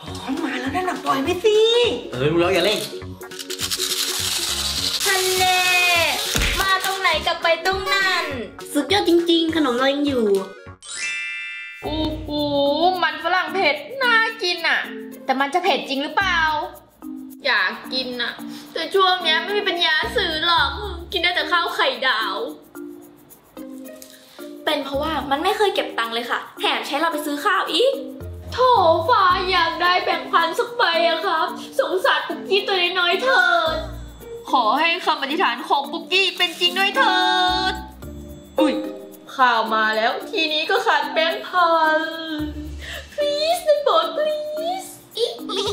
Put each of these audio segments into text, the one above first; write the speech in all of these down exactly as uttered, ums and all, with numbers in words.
พร้อมมาแล้วนั่นน่ะปล่อยไปสิเออรู้แล้วอย่าเล่นทันเน่มาตรงไหนกลับไปตรงนั้นสุดยอดจริงๆขนมเรายังอยู่โอ้โหมันฝรั่งเผ็ดน่ากินอ่ะแต่มันจะเผ็ดจริงหรือเปล่าอยากกินอ่ะแต่ช่วงนี้ไม่มีปัญญาซื้อหรอกกินได้แต่ข้าวไข่ดาวเป็นเพราะว่ามันไม่เคยเก็บตังค์เลยค่ะแถมใช้เราไปซื้อข้าวอีกโถฟ้าอยากได้แบ่งพันสักใบอะครับสงสารปุกกี้ตัวน้อยๆเถิดขอให้คำอธิษฐานของปุกกี้เป็นจริงด้วยเถิดอุ้ยข่าวมาแล้วทีนี้ก็ขาดแบงค์พัน please ได้โปรด please อีอี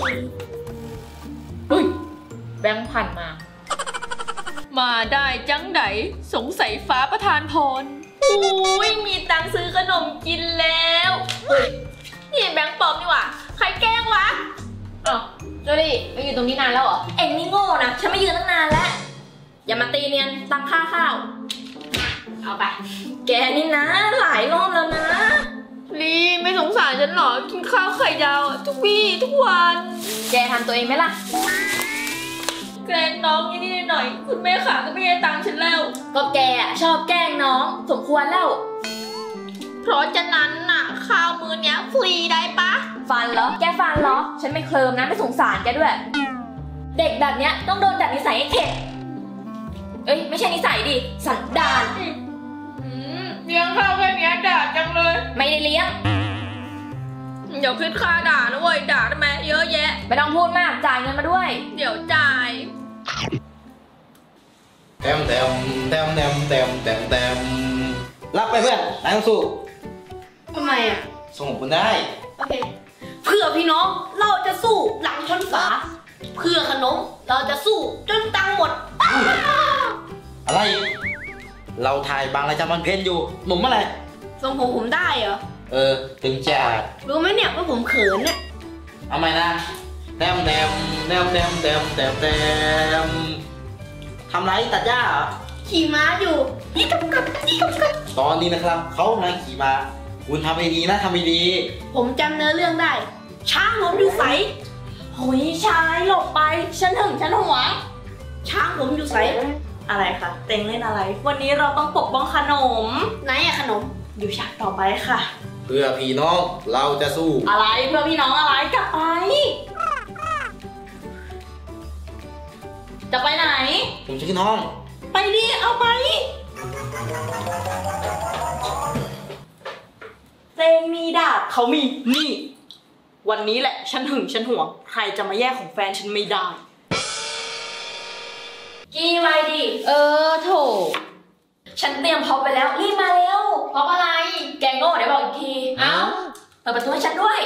อุ้ยแบงค์พันมามาได้จังไดสงสัยฟ้าประทานพรอุ้ยมีตังค์ซื้อขนมกินแล้วเฮ้ยนี่แบงค์ปลอมนี่หว่าใครแกล้งวะอ้าวโจลี่มาอยู่ตรงนี้นานแล้วเหรอเอ็งนี่โง่นะฉันไม่ยืนตั้งนานแล้วอย่ามาตีเนียนตังค่าข้าวเอาไปแกนี่นะหลายรอบแล้วนะลีไม่สงสารฉันหรอกินข้าวไข่ดาวทุกวี่ทุกวันแกทำตัวเองไหมล่ะแกล้งน้องนิดๆหน่อยๆคุณแม่ขาก็ไม่ให้ตังค์ฉันแล้วก็แกชอบแกล้งน้องสมควรแล้วเพราะฉะนั้นน่ะข้าวมื้อเนี้ยฟรีได้ปะฟันเหรอแกฟันเหรอฉันไม่เคลิมนะไม่สงสารแกด้วยเด็กแบบเนี้ยต้องโดนดัดนิสัยให้เข็ดเอ้ยไม่ใช่นิสัยดิสันดานเลี้ยงข้าวแค่นี้ด่าจังเลยไม่ได้เลี้ยงเดี๋ยวคิดค่าด่านะเว้ยด่าทำไมเยอะแยะไม่ต้องพูดมากจ่ายเงินมาด้วยเดี๋ยวจ่ายเต็มเต็มเต็มเต็มเต็มเต็มเต็มรับไปเพื่อนนายต้องสู้ทำไมอ่ะส่งคุณได้โอเคเพื่อพี่น้องเราจะสู้หลังชนฝาเพื่อขนมเราจะสู้จนตังหมดอะไรเราถ่ายบางรายการมันเพนอยู่หนุ่มอะไรทรงผมผมได้เหรอเออถึงจัดรู้ไหมเนี่ยว่าผมเขินเนี่ยเอาไหมนะแต้มแต้มแต้มแต้มแต้มแต้มแต้มทำไรตัดหญ้าเหรอขี่ม้าอยู่นี่กับกับนี่กับกับตอนนี้นะครับเขากำลังขี่ม้าคุณทำให้ดีนะทำให้ดีผมจำเนื้อเรื่องได้ช้างผมอยู่ใสโหยชายหลบไปฉันถึงฉันหวงช้างผมอยู่ใสอะไรคะเต็งเล่นอะไรวันนี้เราต้องปกป้องขนมไหนอะขนมอยู่ฉากต่อไปค่ะเพื่อพี่น้องเราจะสู้อะไรเพื่อพี่น้องอะไรกลับไปจะไปไหนผมจะขึ้นห้องไปดิเอาไปเต็งมีดาบเขามีนี่วันนี้แหละฉันหึงฉันหวงใครจะมาแย่งของแฟนฉันไม่ได้กี่ไว้ดิเออโถฉันเตรียมพร็อพไปแล้วรีบมาเร็วพร็อพอะไรแกงโง่เดี๋ยวบอกอีกทีเอ้าเปิดประตูให้ฉันด้วย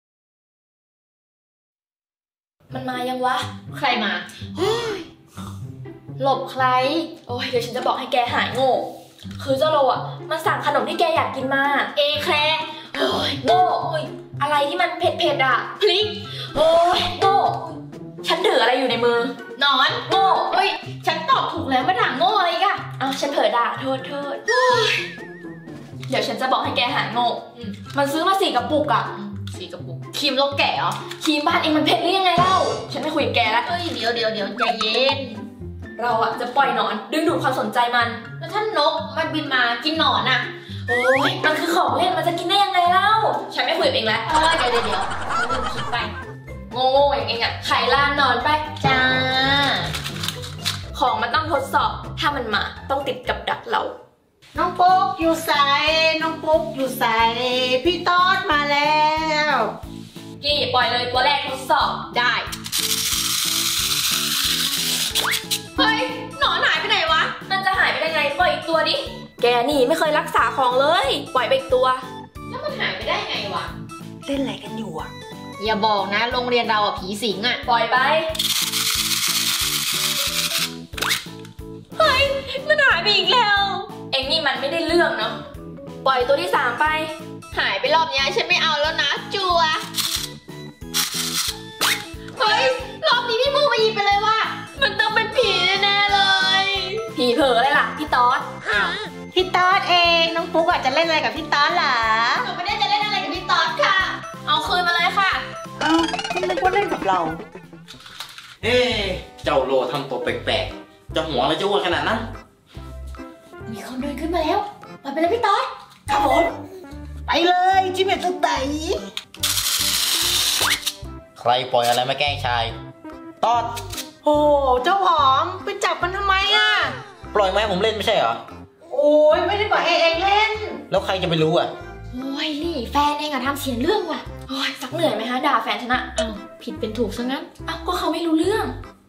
มันมายังวะใครมาหลบใครโอ้ยเดี๋ยวฉันจะบอกให้แกหายโง่คือเจ้าโลอ่ะมันสั่งขนมที่แกอยากกินมาเอแคร์โอ้ยโง่โอ้ยอะไรที่มันเผ็ดๆอ่ะพริกโอ้ยโง่ฉันถืออะไรอยู่ในมือนอนโง่เฮ้ยฉันตอบถูกแล้วมาด่าโง่อะไรกันอ้าวฉันเผลอด่าโทษโทษเดี๋ยวฉันจะบอกให้แกหายโง่มันซื้อมาสี่กระปุกอะสี่กระปุกครีมโลกแก่เหรอครีมบ้านเองมันเผ็ดหรือยังไงเล่าฉันไม่คุยกับแกแล้วเฮ้ยเดี๋ยวเดี๋ยวเดี๋ยวใจเย็นเราอะจะปล่อยหนอนดึงดูดความสนใจมันแล้วถ้านกมันบินมากินหนอนอะโอ้ยมันคือของเล่นมันจะกินได้ยังไงเล่าฉันไม่คุยกับเองแล้วเออเดี๋ยวเดี๋ยวเดี๋ยวลืมคิดไปโง่ๆอย่างเองอะไข่ล่านนอนไปจ้าของมันต้องทดสอบถ้ามันมาต้องติดกับดักเราน้องปุ๊กอยู่ใส่น้องปุ๊กอยู่ใส่พี่ต๊อดมาแล้วกี่ปล่อยเลยตัวแรกทดสอบได้เฮ้ยหนอนหายไปไหนวะมันจะหายไปได้ไงปล่อยอีกตัวดิแกนี่ไม่เคยรักษาของเลยปล่อยไปอีกตัวแล้วมันหายไปได้ไงวะเล่นอะไรกันอยู่อะอย่าบอกนะโรงเรียนเราอะผีสิงอะปล่อยไปเฮ้ยมันหายไปอีกแล้วเอ็งนี่มันไม่ได้เรื่องเนาะปล่อยตัวที่สามไปหายไปรอบนี้ฉันไม่เอาแล้วนะจัวเฮ้ยรอบนี้พี่มูมาหยิบไปเลยว่ะมันต้องเป็นผีแน่เลยผีเผลออะไรล่ะพี่ต๊อดอ้าวพี่ต๊อดเองน้องปุ๊กอาจจะเล่นอะไรกับพี่ต๊อดเหรอหนูไม่ได้จะเล่นอะไรกับพี่ต๊อดค่ะเอาคืนมาเลยค่ะอ้าวเราเฮ้เจ้าโลทำตัวแปลกๆจะหัวอะไรจะอ้วนขนาดนั้นมีคนเดินขึ้นมาแล้วมาไปเลยพี่ต๊อดครับผมไปเลยจิเมตุไตใครปล่อยอะไรมาแกล้งชายตอดโอ้เจ้าหอมไปจับมันทำไมอ่ะปล่อยไหมาให้ผมเล่นไม่ใช่เหรอโอ้ยไม่ได้ปล่อยให้เองเล่นแล้วใครจะไปรู้อ่ะโอ้ยนี่แฟนเองอะทำเสียเรื่องว่ะโอ้ยสักเหนื่อยไหมฮะด่าแฟนฉันอะอ้าวผิดเป็นถูกซะงั้นอ้าวก็เขาไม่รู้เรื่อง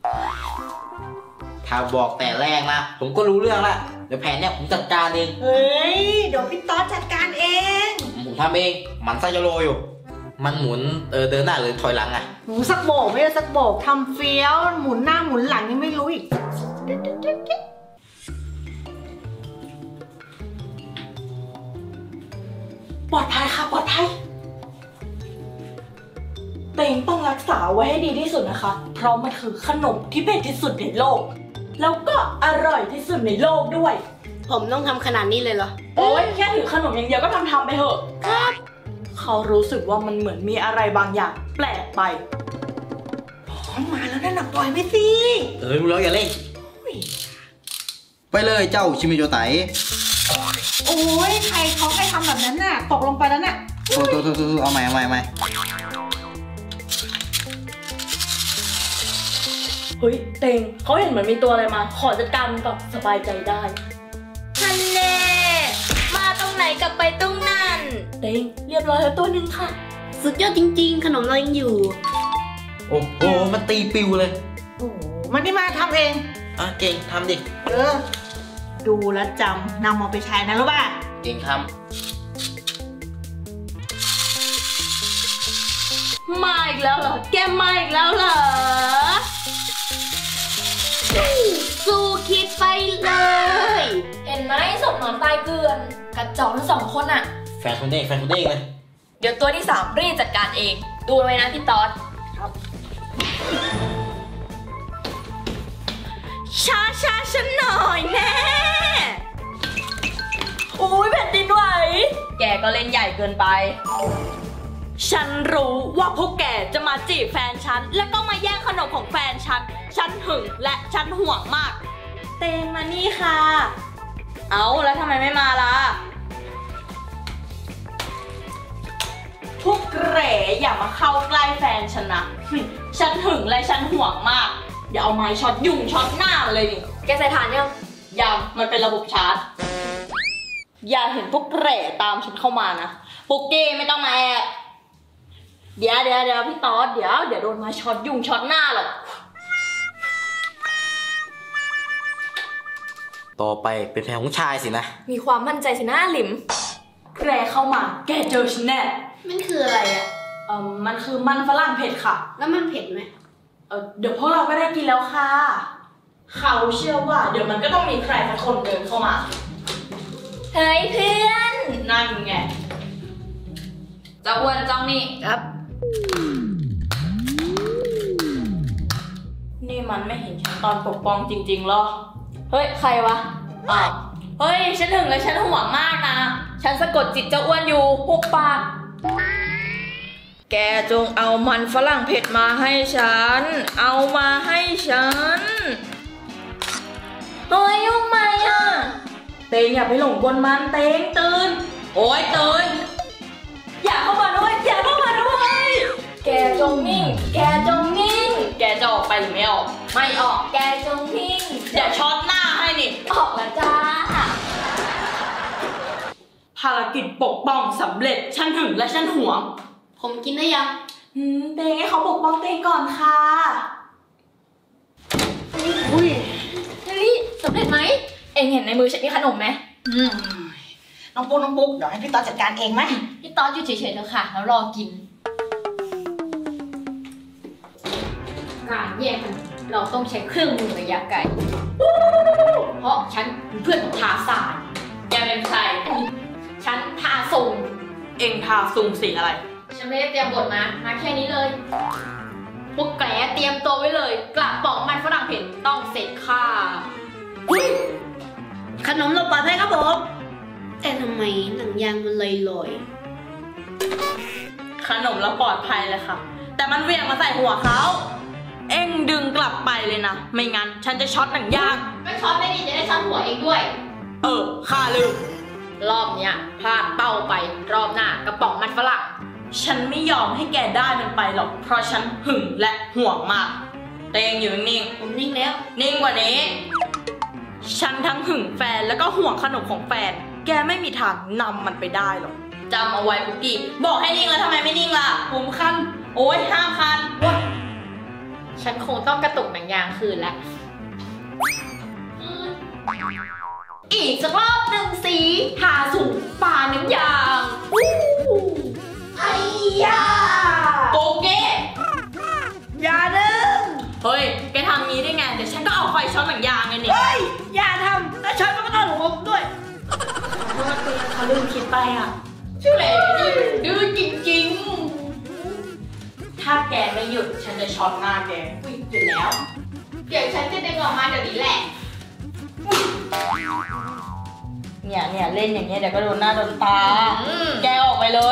ถ้าบอกแต่แรกนะผมก็รู้เรื่องละเดี๋ยวแผนเนี่ยผมจัดการเองเฮ้ยเดี๋ยวพี่ต๊อดจัดการเองผมทำเองมันไส้จะโลอยู่ มันหมุนเออเดินหน้าหรือถอยหลังอะหนูสักโบกไม่ได้สักโบกทำเฟี้ยวหมุนหน้าหมุนหลังยังไม่รู้อีกปลอดภัยค่ะปลอดภัยเตงต้องรักษาไว้ให้ดีที่สุดนะคะ เพราะมันคือขนมที่เผ็ดที่สุดในโลก แล้วก็อร่อยที่สุดในโลกด้วยผมต้องทำขนาดนี้เลยเหรอโอ้ยแค่ถือขนมอย่างเดียวก็ทำทำไปเถอะครับเขารู้สึกว่ามันเหมือนมีอะไรบางอย่างแปลกไปมาแล้วนั่นน่ะปล่อยไม่สิเออรู้แล้วอย่าเล่นไปเลยเจ้าชิมิโจไตโอ้ยใครเขาให้ทำแบบนั้นน่ะตกลงไปแล้วน่ะโทษโทษโทษโทษเอาใหม่เอาใหม่เอาใหม่เฮ้ยเตงเขาเห็นเหมือนมีตัวอะไรมา ขอจัดการมันก่อนสบายใจได้ฮันแน่มาตรงไหนกลับไปตรงนั้นเตงเรียบร้อยแล้วตัวหนึ่งค่ะสุดยอดจริงๆ ขนมเรายังอยู่โอ้โหมันตีปิวเลยโอ้โหมันนี่มาทำเองอ่ะเก่งทำดิเออ ดูแลวจำนำมาไปใช้นะรู้ป่ะเก่งทมาอีกแล้วเหรอ แกมาอีกแล้วเหรอ สู้คิดไปเลยเห็นไหมศพหนอนตายเกลือนกระจอกทั้งสองคนอะำแฟนคุณเด้งแฟนคุณเด้งเลยเดี๋ยวตัวที่สามรีบจัดการเอง ดูไว้นะพี่ต๊อดช้าช้าฉันหน่อยแม่โอ้ยแผ่นดินไหวแกก็เล่นใหญ่เกินไป ฉันรู้ว่าพวกแกจะมาจีบแฟนฉัน แล้วก็มาแย่งขนมของแฟนฉัน ฉันหึงและฉันห่วงมาก เตงมานี่ค่ะ เอาแล้วทำไมไม่มาล่ะพวกแกรอย่ามาเข้าใกล้แฟนฉันนะ ฉันหึงและฉันห่วงมาก อย่าเอาไม้ช็อตยุงช็อตหน้ามันเลยดิแกใส่ฐานยังยังมันเป็นระบบชาร์จ อย่าเห็นพวกแกรตามฉันเข้ามานะปุกกี้ไม่ต้องมาแอบเดี๋ยวเดี๋ยวเดี๋ยวพี่ต๊อดเดี๋ยวเดี๋ยวโดนไม้ช็อตยุงช็อตหน้าหรอกต่อไปเป็นแผนของชายสินะมีความมั่นใจสินะหลิมแกรเข้ามาแกเจอฉันแน่มันคืออะไรอะเออมันคือมันฝรั่งเผ็ดค่ะแล้วมันเผ็ดไหมเออเดี๋ยวพวกเราก็ได้กินแล้วค่ะ เขาเชื่อว่าเดี๋ยวมันก็ต้องมีใครสักคนเดินเข้ามาเฮ้ยเพื่อนนั่นไงจะอ้วนจ้องนี่ครับนี่มันไม่เห็นฉันตอนปกป้องจริงๆหรอเฮ้ย ใครวะอ้าวเฮ้ย ฉันถึงและฉันห่วงมากนะ ฉันสะกดจิตเจ้าอ้วนอยู่หุบปาก แกจงเอามันฝรั่งเผ็ดมาให้ฉัน เอามาให้ฉันเฮ้ยยุ่งไหมอ่ะเตงอย่าไปหลงกลมันเตงตื่น โอ้ยตื่น อย่าเข้ามาด้วย อย่าเข้ามาด้วยแกจงนิ่ง แกจงนิ่งแกจะออกไปหรือไม่ออกไม่ออกแกจงนิ่งเดี๋ยวช็อตหน้าให้นี่ออกแล้วจ้าภารกิจปกป้องสำเร็จ ฉันหึงและฉันหวงผมกินได้ยังอืมเตงให้เขาปกป้องเตงก่อนค่ะอุ้ยเฮ้ยสำเร็จไหม เอ็งเห็นในมือฉันมีขนมไหมอืมน้องปุ๊กน้องปุ๊กเดี๋ยวให้พี่ต๊อดจัดการเองไหมพี่ต๊อดอยู่เฉยๆเถอะค่ะ แล้วรอกินการแยกกันเราต้องใช้เครื่องมือระยะไกล เพราะฉันเป็นเพื่อนของทาสานแกเป็นใครฉันทาส่งเอ็งทาซุงสีอะไรฉันไม่ได้เตรียมบทมา มาแค่นี้เลย พวกแกเตรียมตัวไว้เลย กระป๋องมันฝรั่งเผ็ดต้องเสร็จค่ะขนมเราปลอดภัยครับผม แต่ทำไมหนังยางมันลอยขนมเราปลอดภัยเลยค่ะแต่มันเหวี่ยงมาใส่หัวเขาเอ็งดึงกลับไปเลยนะไม่งั้นฉันจะช็อตหนังยางก็ช็อตไม่ดีจะได้ช็อตหัวเองด้วยเออข้าลืมรอบเนี้ยพลาดเป้าไปรอบหน้ากระป๋องมันฝรั่งฉันไม่ยอมให้แกได้มันไปหรอกเพราะฉันหึงและห่วงมากเตงอยู่นิ่งผมนิ่งแล้วๆนิ่งกว่านี้ฉันทั้งหึงแฟนแล้วก็ห่วงขนมของแฟนแกไม่มีทางนำมันไปได้หรอกจำเอาไว้ปุกกี้บอกให้นิ่งแล้วทำไมไม่นิ่งล่ะผมคันโอ้ยห้ามคันฉันคงต้องกระตุกหนังยางคืนแล้ว อีกสักรอบหนึ่งสีหาสูงป่าหนังยางไอ้ยาโปเก้อย่าดึงเฮ้ยแกทำงี้ได้ไงเดี๋ยวฉันก็เอาไฟช็อตหนังยางไงนี่เฮ้ย อย่าทำแล้วฉันก็ไม่ต้องหลงด้วยเขาลืมคิดไปอ่ะชื่ออะไรนี่ดื้อจริงถ้าแกไม่หยุดฉันจะช็อตหน้าแกๆอุ๊ยอยู่แล้ว เดี๋ยวฉันจะดึงออกมาเดี๋ยวนี้แหละเนี่ยเนี่ยเล่นอย่างเงี้ยเดี๋ยวก็โดนหน้าโดนตาอืมแกออกไปเลย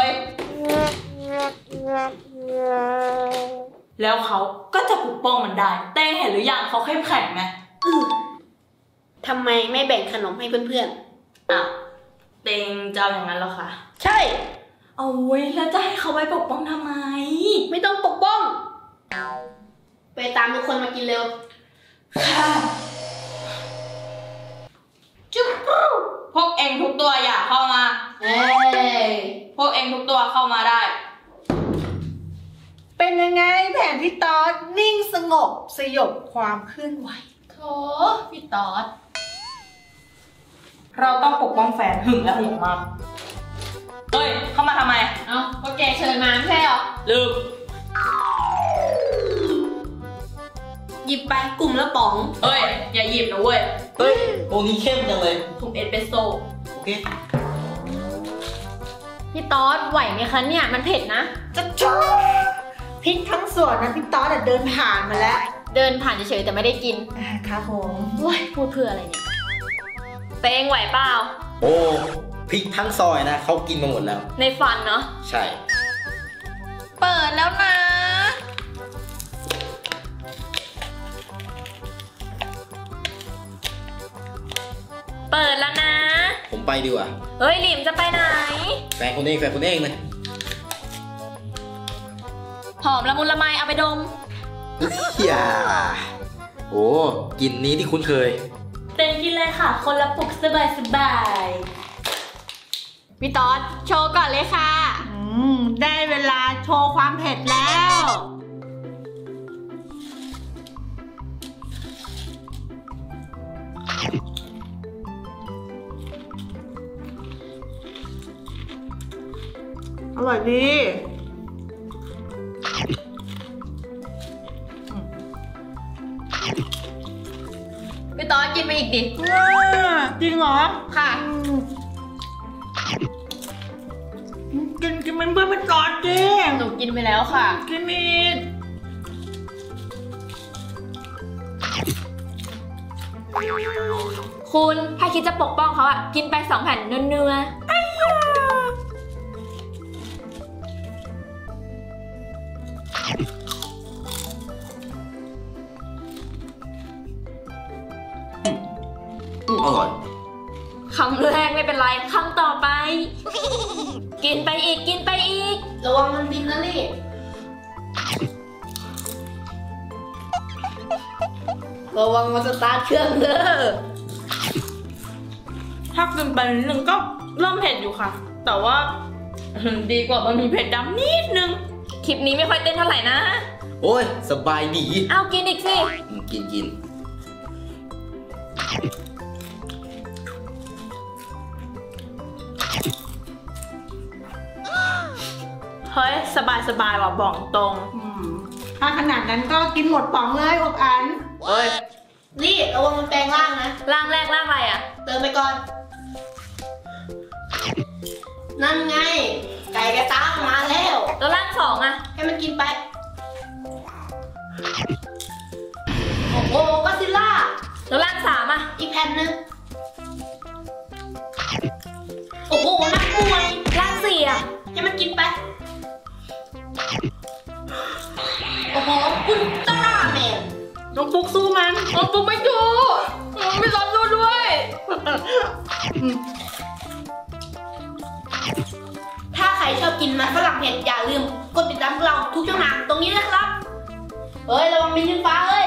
แล้วเขาก็จะปกป้องมันได้เต้เห็นหรือยังเขาเข้มแข็งไหมทำไมไม่แบ่งขนมให้เพื่อนอ่ะเต็งจะเอาอย่างนั้นเหรอคะๆ ใช่เอาไว้แล้วจะให้เขาไปปกป้องทำไมไม่ต้องปกป้อง ไปตามทุกคนมากินเร็วค่ะจุ๊บพวกเองทุกตัวอย่าเข้ามาเอ้ยพวกเองทุกตัวเข้ามาได้เป็นยังไงแผนพี่ตอดนิ่งสงบสยบความเคลื่อนไหวโถพี่ตอดเราต้องปกป้องแฟนหึงและห่วงมากเฮ้ยเข้ามาทำไมเอ้าก็แกเชิญมาไม่ใช่เหรอลืมหยิบไปกลุ่มละป๋องเฮ้ยอย่าหยิบนะเว้ยเฮ้ยโอ้นี้เข้มจังเลยถุงเอสเปรสโซ่โอเคพี่ตอดไหวไหมคะเนี่ยมันเผ็ดนะจะจ้าพริกทั้งส่วนนะพี่ตอดอะเดินผ่านมาแล้วเดินผ่านเฉยๆแต่ไม่ได้กินอ่าครับผมโว้ยพูดเพื่ออะไรเนี่ยเตงไหวเปล่าโอ้พริกทั้งซอยนะเขากินมาหมดแล้วในฟันเนาะใช่เปิดแล้วนะ เปิดแล้วนะผมไปดีกว่าเฮ้ยหลิมจะไปไหนแฟนคนเองแฟนคนเองเลยหอมละมุนละไมเอาไปดมอย่าโอ้กลินนี้ที่คุ้นเคยเต็มกินเลยค่ะ คนละปุกสบายสบายพี่ตอดโชว์ก่อนเลยค่ะอืมได้เวลาโชว์ความเผ็ดแล้ว อร่อยดีพี่ตอดกินไปอีกดิว้าจริงเหรอค่ะอืมกินกินเป็นเพื่อนเป็นก่อนจริงหนูกินไปแล้วค่ะกินอีกคุณถ้าคิดจะปกป้องเขาอะกินไปสองแผ่นเนื้อๆอืมอร่อยคำแรกไม่เป็นไรคำต่อไป กินไปอีกกินไปอีกระวังมันบินนะลี่ ระวังมันสตาร์ทเครื่องเด้อถ้ากินไปนิดนึงก็เริ่มเผ็ดอยู่ค่ะ แต่ว่าดีกว่ามันมีเผ็ดดำนิดนึงคลิปนี้ไม่ค่อยเต้นเท่าไหร่นะโอ้ยสบายดีเอากินอีกสิอืมกินกินเฮ้ยสบายสบายว่ะบอกตรงอืมถ้าขนาดนั้นก็กินหมดป๋องเลยอบอันเอ้ยลี่ระวังมันแปลงร่างนะร่างแรกร่างอะไรอะเติมไปก่อน นั่นไง ไก่กระตั้งมาแล้วแล้วร่างสองอะให้มันกินไป โอ้โหก็ซิลล่าแล้วร่างสามอะอีกแผ่นหนึง โอ้โหนักมวยร่างสี่อะให้มันกินไปเอุลตร้าแมนน้องปุ๊กสู้มันน้องปุ๊กไม่ดูไม่รับดูด้วยถ้าใครชอบกินมันฝรั่งเผ็ดอย่าลืมกดติดตามพวกเราทุกช่องทางตรงนี้นะครับเฮ้ยระวังบินขึ้นฟ้าเฮ้ย